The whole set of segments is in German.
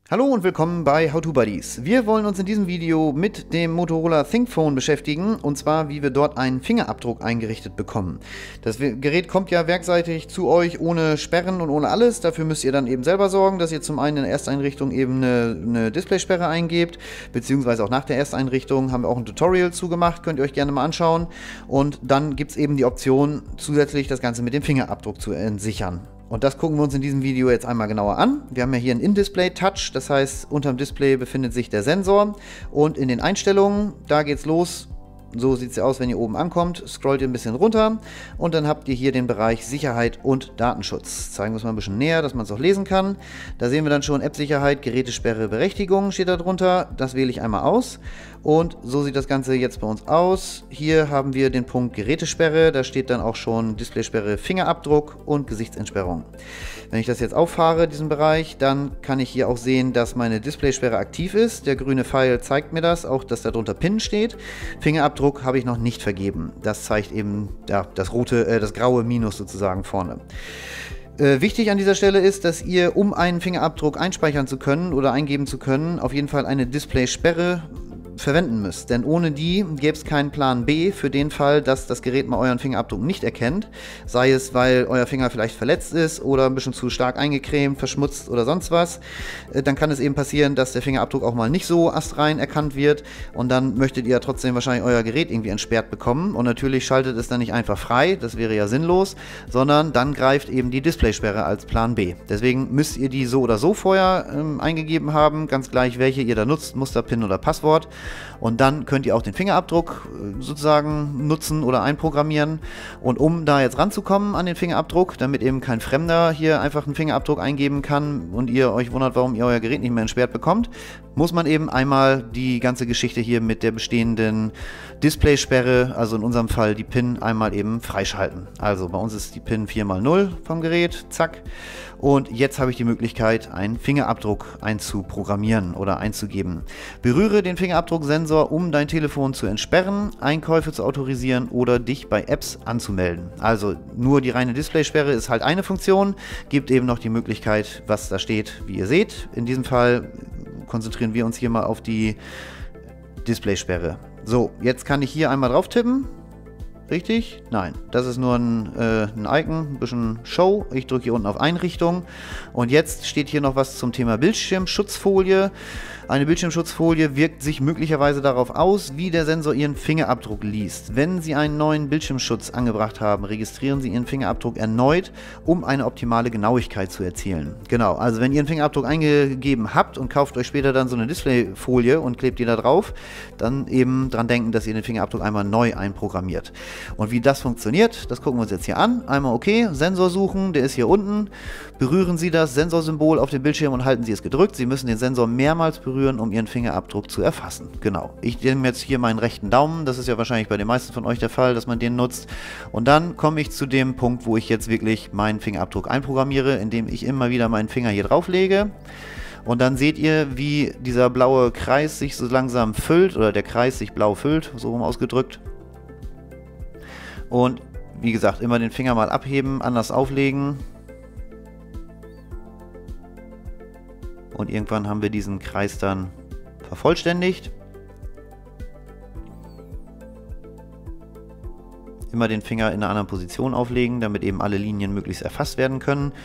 Hallo und willkommen bei HowToBuddies. Wir wollen uns in diesem Video mit dem Motorola ThinkPhone beschäftigen, und zwar wie wir dort einen Fingerabdruck eingerichtet bekommen. Das Gerät kommt ja werkseitig zu euch ohne Sperren und ohne alles. Dafür müsst ihr dann eben selber sorgen, dass ihr zum einen in der Ersteinrichtung eben eine Displaysperre eingebt, beziehungsweise auch nach der Ersteinrichtung haben wir auch ein Tutorial zugemacht, könnt ihr euch gerne mal anschauen. Und dann gibt es eben die Option, zusätzlich das Ganze mit dem Fingerabdruck zu entsichern. Und das gucken wir uns in diesem Video jetzt einmal genauer an. Wir haben ja hier einen In-Display-Touch, das heißt, unterm Display befindet sich der Sensor. Und in den Einstellungen, da geht's los. So sieht es aus, wenn ihr oben ankommt. Scrollt ihr ein bisschen runter und dann habt ihr hier den Bereich Sicherheit und Datenschutz. Zeigen wir es mal ein bisschen näher, dass man es auch lesen kann. Da sehen wir dann schon App-Sicherheit, Gerätesperre, Berechtigung steht da drunter. Das wähle ich einmal aus. Und so sieht das Ganze jetzt bei uns aus. Hier haben wir den Punkt Gerätesperre. Da steht dann auch schon Displaysperre, Fingerabdruck und Gesichtsentsperrung. Wenn ich das jetzt auffahre, diesen Bereich, dann kann ich hier auch sehen, dass meine Displaysperre aktiv ist. Der grüne Pfeil zeigt mir das, auch dass da drunter PIN steht. Fingerabdruck habe ich noch nicht vergeben. Das zeigt eben ja, das graue Minus sozusagen vorne. Wichtig an dieser Stelle ist, dass ihr, um einen Fingerabdruck einspeichern zu können oder eingeben zu können, auf jeden Fall eine Displaysperre verwenden müsst. Denn ohne die gäbe es keinen Plan B für den Fall, dass das Gerät mal euren Fingerabdruck nicht erkennt. Sei es, weil euer Finger vielleicht verletzt ist oder ein bisschen zu stark eingecremt, verschmutzt oder sonst was. Dann kann es eben passieren, dass der Fingerabdruck auch mal nicht so astrein erkannt wird. Und dann möchtet ihr trotzdem wahrscheinlich euer Gerät irgendwie entsperrt bekommen. Und natürlich schaltet es dann nicht einfach frei, das wäre ja sinnlos, sondern dann greift eben die Displaysperre als Plan B. Deswegen müsst ihr die so oder so vorher eingegeben haben, ganz gleich welche ihr da nutzt, Muster, PIN oder Passwort. Und dann könnt ihr auch den Fingerabdruck sozusagen nutzen oder einprogrammieren. Und um da jetzt ranzukommen an den Fingerabdruck, damit eben kein Fremder hier einfach einen Fingerabdruck eingeben kann und ihr euch wundert, warum ihr euer Gerät nicht mehr entsperrt bekommt, muss man eben einmal die ganze Geschichte hier mit der bestehenden Displaysperre, also in unserem Fall die PIN, einmal eben freischalten. Also bei uns ist die PIN 4x0 vom Gerät, zack. Und jetzt habe ich die Möglichkeit, einen Fingerabdruck einzuprogrammieren oder einzugeben. Berühre den Fingerabdrucksensor, um dein Telefon zu entsperren, Einkäufe zu autorisieren oder dich bei Apps anzumelden. Also nur die reine Displaysperre ist halt eine Funktion, gibt eben noch die Möglichkeit, was da steht, wie ihr seht. In diesem Fall konzentrieren wir uns hier mal auf die Displaysperre. So, jetzt kann ich hier einmal drauf tippen. Richtig? Nein, das ist nur ein Icon, ein bisschen Show. Ich drücke hier unten auf Einrichtung und jetzt steht hier noch was zum Thema Bildschirmschutzfolie. Eine Bildschirmschutzfolie wirkt sich möglicherweise darauf aus, wie der Sensor Ihren Fingerabdruck liest. Wenn Sie einen neuen Bildschirmschutz angebracht haben, registrieren Sie Ihren Fingerabdruck erneut, um eine optimale Genauigkeit zu erzielen. Genau, also wenn ihr einen Fingerabdruck eingegeben habt und kauft euch später dann so eine Displayfolie und klebt die da drauf, dann eben dran denken, dass ihr den Fingerabdruck einmal neu einprogrammiert. Und wie das funktioniert, das gucken wir uns jetzt hier an. Einmal okay, Sensor suchen, der ist hier unten. Berühren Sie das Sensorsymbol auf dem Bildschirm und halten Sie es gedrückt. Sie müssen den Sensor mehrmals berühren, um Ihren Fingerabdruck zu erfassen. Genau. Ich nehme jetzt hier meinen rechten Daumen. Das ist ja wahrscheinlich bei den meisten von euch der Fall, dass man den nutzt. Und dann komme ich zu dem Punkt, wo ich jetzt wirklich meinen Fingerabdruck einprogrammiere, indem ich immer wieder meinen Finger hier drauf lege. Und dann seht ihr, wie dieser blaue Kreis sich so langsam füllt, oder der Kreis sich blau füllt, so rum ausgedrückt. Und wie gesagt, immer den Finger mal abheben, anders auflegen. Und irgendwann haben wir diesen Kreis dann vervollständigt. Immer den Finger in einer anderen Position auflegen, damit eben alle Linien möglichst erfasst werden können.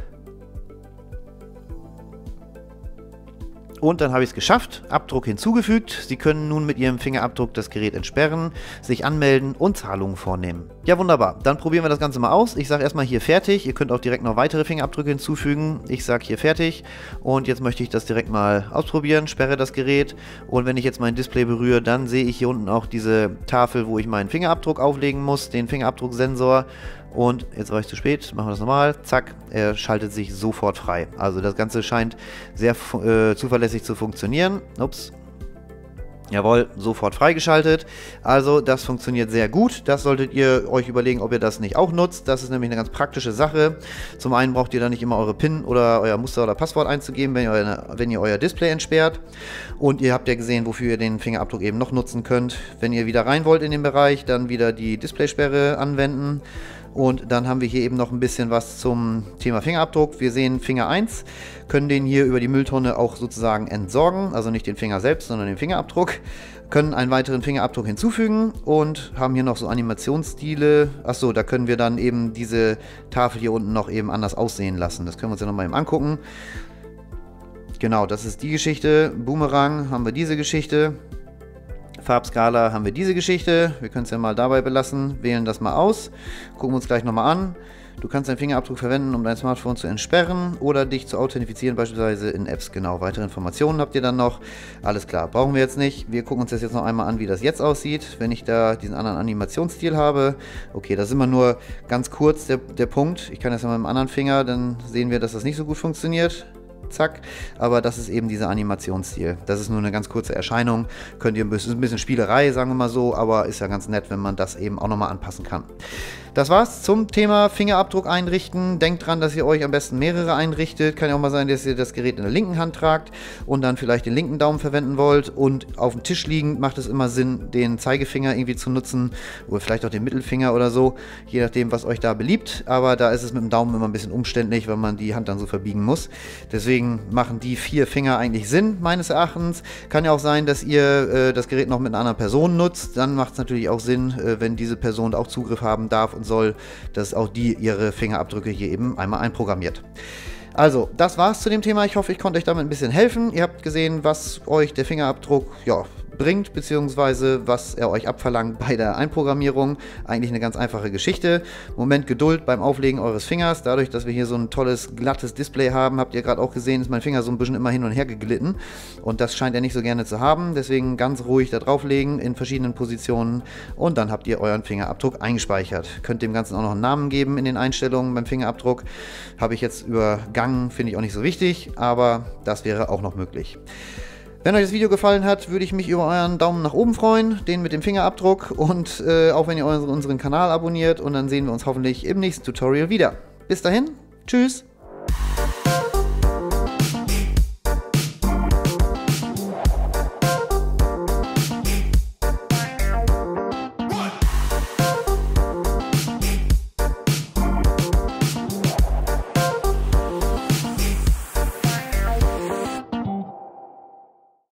Und dann habe ich es geschafft, Abdruck hinzugefügt. Sie können nun mit Ihrem Fingerabdruck das Gerät entsperren, sich anmelden und Zahlungen vornehmen. Ja, wunderbar. Dann probieren wir das Ganze mal aus. Ich sage erstmal hier fertig. Ihr könnt auch direkt noch weitere Fingerabdrücke hinzufügen. Ich sage hier fertig. Und jetzt möchte ich das direkt mal ausprobieren. Sperre das Gerät. Und wenn ich jetzt mein Display berühre, dann sehe ich hier unten auch diese Tafel, wo ich meinen Fingerabdruck auflegen muss, den Fingerabdrucksensor. Und jetzt war ich zu spät, machen wir das nochmal, zack, er schaltet sich sofort frei. Also das Ganze scheint sehr zuverlässig zu funktionieren. Ups. Jawohl, sofort freigeschaltet. Also das funktioniert sehr gut. Das solltet ihr euch überlegen, ob ihr das nicht auch nutzt. Das ist nämlich eine ganz praktische Sache. Zum einen braucht ihr da nicht immer eure PIN oder euer Muster oder Passwort einzugeben, wenn ihr euer Display entsperrt. Und ihr habt ja gesehen, wofür ihr den Fingerabdruck eben noch nutzen könnt. Wenn ihr wieder rein wollt in den Bereich, dann wieder die Displaysperre anwenden. Und dann haben wir hier eben noch ein bisschen was zum Thema Fingerabdruck. Wir sehen Finger 1, können den hier über die Mülltonne auch sozusagen entsorgen, also nicht den Finger selbst, sondern den Fingerabdruck. Können einen weiteren Fingerabdruck hinzufügen und haben hier noch so Animationsstile. Achso, da können wir dann eben diese Tafel hier unten noch eben anders aussehen lassen. Das können wir uns ja nochmal eben angucken. Genau, das ist die Geschichte. Boomerang haben wir diese Geschichte. Farbskala haben wir diese Geschichte. Wir können es ja mal dabei belassen. Wählen das mal aus. Gucken wir uns gleich nochmal an. Du kannst deinen Fingerabdruck verwenden, um dein Smartphone zu entsperren oder dich zu authentifizieren, beispielsweise in Apps. Genau, weitere Informationen habt ihr dann noch. Alles klar, brauchen wir jetzt nicht. Wir gucken uns das jetzt noch einmal an, wie das jetzt aussieht, wenn ich da diesen anderen Animationsstil habe. Okay, das ist immer nur ganz kurz der Punkt. Ich kann das ja mit dem anderen Finger, dann sehen wir, dass das nicht so gut funktioniert. Zack, aber das ist eben dieser Animationsstil. Das ist nur eine ganz kurze Erscheinung. Könnt ihr ein bisschen Spielerei, sagen wir mal so, aber ist ja ganz nett, wenn man das eben auch nochmal anpassen kann. Das war's zum Thema Fingerabdruck einrichten. Denkt dran, dass ihr euch am besten mehrere einrichtet. Kann ja auch mal sein, dass ihr das Gerät in der linken Hand tragt und dann vielleicht den linken Daumen verwenden wollt. Und auf dem Tisch liegend macht es immer Sinn, den Zeigefinger irgendwie zu nutzen oder vielleicht auch den Mittelfinger oder so, je nachdem, was euch da beliebt. Aber da ist es mit dem Daumen immer ein bisschen umständlich, weil man die Hand dann so verbiegen muss. Deswegen machen die 4 Finger eigentlich Sinn, meines Erachtens. Kann ja auch sein, dass ihr das Gerät noch mit einer anderen Person nutzt. Dann macht es natürlich auch Sinn, wenn diese Person auch Zugriff haben darf und soll, dass auch die ihre Fingerabdrücke hier eben einmal einprogrammiert. Also, das war's zu dem Thema. Ich hoffe, ich konnte euch damit ein bisschen helfen. Ihr habt gesehen, was euch der Fingerabdruck, ja, bringt, beziehungsweise was er euch abverlangt bei der Einprogrammierung. Eigentlich eine ganz einfache Geschichte. Moment Geduld beim Auflegen eures Fingers. Dadurch, dass wir hier so ein tolles, glattes Display haben, habt ihr gerade auch gesehen, ist mein Finger so ein bisschen immer hin und her geglitten. Und das scheint er nicht so gerne zu haben. Deswegen ganz ruhig da drauflegen in verschiedenen Positionen. Und dann habt ihr euren Fingerabdruck eingespeichert. Könnt dem Ganzen auch noch einen Namen geben in den Einstellungen beim Fingerabdruck. Habe ich jetzt übergangen, finde ich auch nicht so wichtig, aber das wäre auch noch möglich. Wenn euch das Video gefallen hat, würde ich mich über euren Daumen nach oben freuen, den mit dem Fingerabdruck und auch wenn ihr unseren Kanal abonniert und dann sehen wir uns hoffentlich im nächsten Tutorial wieder. Bis dahin, tschüss!